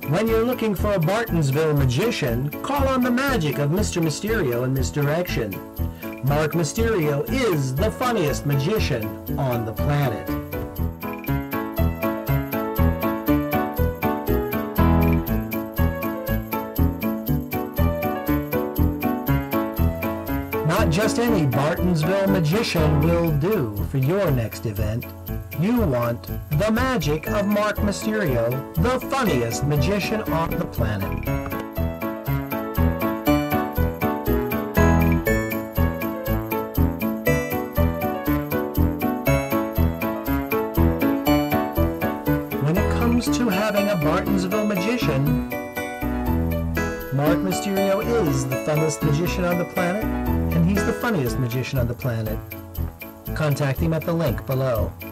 When you're looking for a Bartonsville Magician, call on the magic of Mr. Mysterio in this direction. Mark Mysterio is the funniest magician on the planet. Not just any Bartonsville Magician will do for your next event. You want the magic of Mark Mysterio, the funniest magician on the planet. When it comes to having a Bartonsville Magician, Mark Mysterio is the funnest magician on the planet, and he's the funniest magician on the planet. Contact him at the link below.